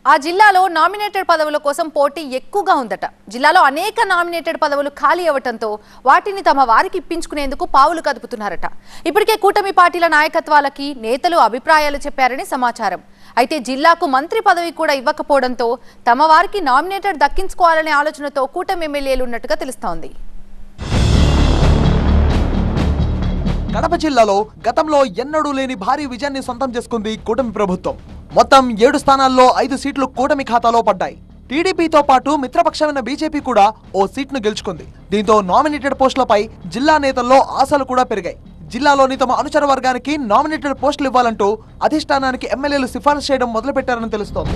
ఆ జిల్లాలో నామినేటెడ్ పదవుల కోసం పోటీ ఎక్కువగా ఉందట. జిల్లాలో అనేక నామినేటెడ్ పదవులు ఖాళీ అవ్వటంతో వాటిని తమ వారికి ఇప్పించుకునేందుకు పావులు కదుపుతున్నారట. ఇప్పటికే కూటమి పార్టీల నాయకత్వాలకి నేతలు అభిప్రాయాలు చెప్పారని సమాచారం. అయితే జిల్లాకు మంత్రి పదవి కూడా ఇవ్వకపోవడంతో తమ వారికి నామినేటెడ్ దక్కించుకోవాలనే ఆలోచనతో కూటమి ఎమ్మెల్యేలు ఉన్నట్టుగా తెలుస్తోంది. కడప జిల్లాలో గతంలో ఎన్నడూ లేని భారీ విజయాన్ని సొంతం చేసుకుంది కూటమి ప్రభుత్వం. మొత్తం 7 స్థానాల్లో 5 సీట్లు కూటమి ఖాతాలో పడ్డాయి. టీడీపీతో పాటు మిత్రపక్షమైన బీజేపీ కూడా ఓ సీట్ను గెలుచుకుంది. దీంతో నామినేటెడ్ పోస్టులపై జిల్లా నేతల్లో ఆశలు కూడా పెరిగాయి. జిల్లాలోని తమ అనుచర వర్గానికి నామినేటెడ్ పోస్టులు ఇవ్వాలంటూ అధిష్టానానికి ఎమ్మెల్యేలు సిఫారసు చేయడం మొదలుపెట్టారని తెలుస్తోంది.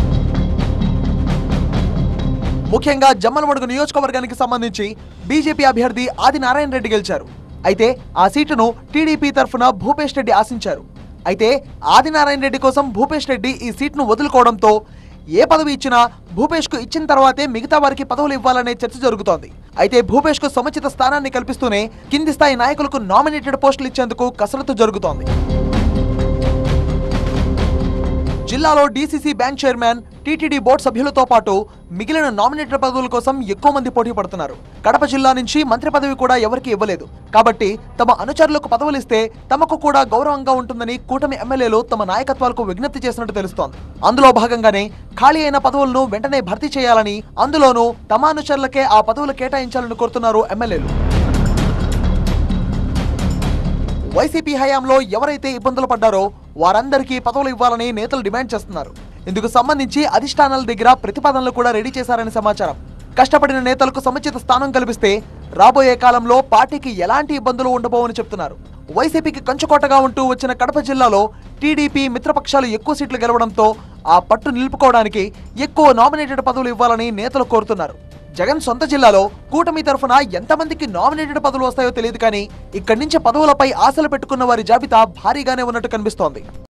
ముఖ్యంగా జమ్మలమడుగు నియోజకవర్గానికి సంబంధించి బీజేపీ అభ్యర్థి ఆదినారాయణ రెడ్డి గెలిచారు. అయితే ఆ సీటును టీడీపీ తరఫున భూపేష్ రెడ్డి ఆశించారు. అయితే ఆదినారాయణ రెడ్డి కోసం భూపేష్ రెడ్డి ఈ సీట్ను వదులుకోవడంతో ఏ పదవి ఇచ్చినా భూపేష్కు ఇచ్చిన తర్వాతే మిగతా వారికి పదవులు ఇవ్వాలనే చర్చ జరుగుతోంది. అయితే భూపేష్కు సముచిత స్థానాన్ని కల్పిస్తూనే కింది స్థాయి నాయకులకు నామినేటెడ్ పోస్టులు ఇచ్చేందుకు కసరత్తు జరుగుతోంది. జిల్లాలో DCC bank chairman, TTD board సభ్యులతో పాటు మిగిలిన నామినేటెడ్ పదవుల కోసం ఎక్కువ మంది పోటీ పడుతున్నారు. కడప జిల్లా నుంచి మంత్రి పదవి కూడా ఎవరికి ఇవ్వలేదు. కాబట్టి తమ అనుచరులకు పదవులు ఇస్తే తమకు కూడా గౌరవంగా ఉంటుందని కూటమి ఎమ్మెల్యేలు తమ నాయకత్వాలకు విజ్ఞప్తి చేసినట్టు తెలుస్తోంది. అందులో భాగంగానే ఖాళీ అయిన పదవులను వెంటనే భర్తీ చేయాలని, అందులోనూ తమ అనుచరులకే ఆ పదవులు కేటాయించాలని కోరుతున్నారు ఎమ్మెల్యేలు. వైసీపీ హయాంలో ఎవరైతే ఇబ్బందులు పడ్డారో వారందరికీ పదవులు ఇవ్వాలని నేతలు డిమాండ్ చేస్తున్నారు. ఇందుకు సంబంధించి అధిష్టానాల దగ్గర ప్రతిపాదనలు కూడా రెడీ చేశారని సమాచారం. కష్టపడిన నేతలకు సముచిత స్థానం కల్పిస్తే రాబోయే కాలంలో పార్టీకి ఎలాంటి ఇబ్బందులు ఉండబోవని చెప్తున్నారు. వైసీపీకి కంచుకోటగా ఉంటూ వచ్చిన కడప జిల్లాలో టీడీపీ మిత్రపక్షాలు ఎక్కువ సీట్లు గెలవడంతో ఆ పట్టు నిలుపుకోవడానికి ఎక్కువ నామినేటెడ్ పదవులు ఇవ్వాలని నేతలు కోరుతున్నారు. జగన్ సొంత జిల్లాలో కూటమి తరఫున ఎంతమందికి నామినేటెడ్ పదవులు వస్తాయో తెలియదు, కానీ ఇక్కడి నుంచి పదవులపై ఆశలు పెట్టుకున్న వారి జాబితా భారీగానే ఉన్నట్టు కనిపిస్తోంది.